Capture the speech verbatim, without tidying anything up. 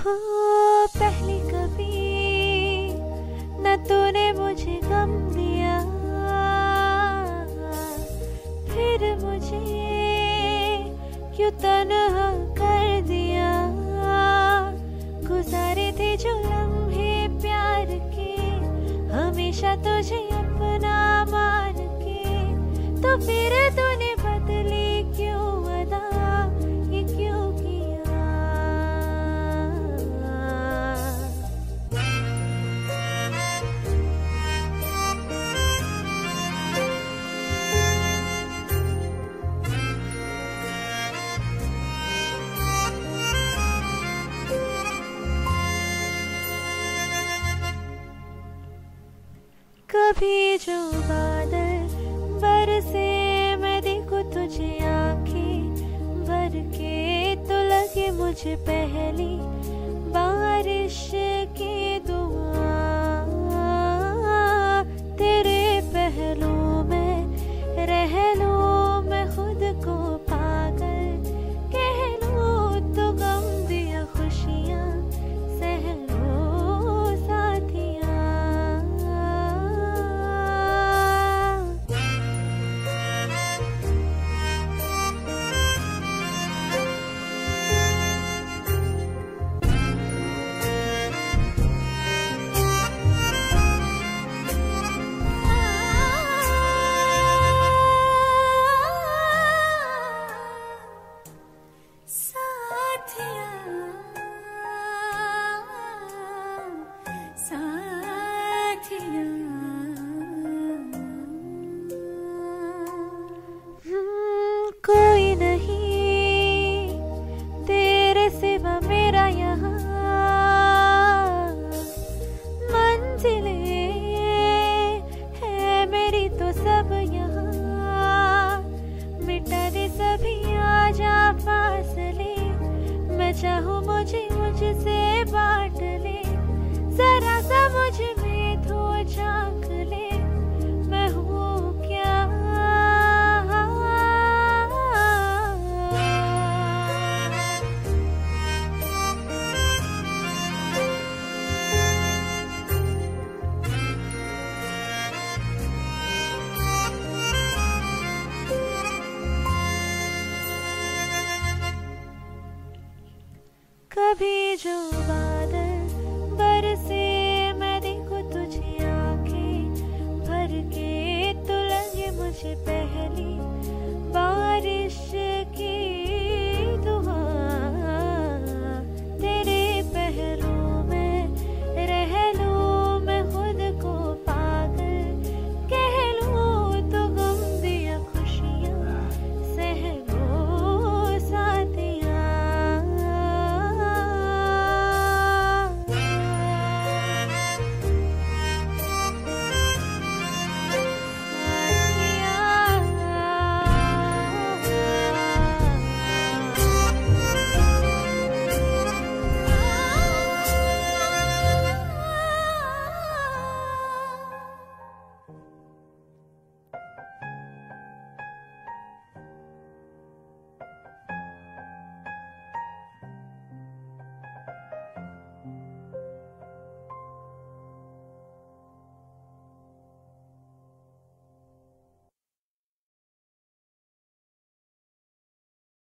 हो पहली कभी न तूने मुझे गम दिया, फिर मुझे क्यों तन्हा कर दिया। गुजारे थे जो लम्हे प्यार के, हमेशा तुझे अपना मान के, तो फिर तूने बदली क्यों अदा, ये क्यों किया। कभी जो बादल बरसे मैं देखूं तुझे आंखें भर के, तो लगे मुझे पहली बारिश की दुआ। तेरे पहलू में रह लूं मैं खुद को पागल, कह लूं तो गम दिया खुशियां सह लो साथिया। कोई नहीं तेरे सिवा मेरा यहाँ, मंजिलें है मेरी तो सब यहाँ। मिटा दे सभी आजा फासले, मैं चाहूँ मुझे मुझसे बांट ले। जरा सा मुझ में तो झांक ले, मैं हूँ क्या। कभी जो बादल बरसे मैं देखूं तुझे आंखें भर के, तो लगे मुझे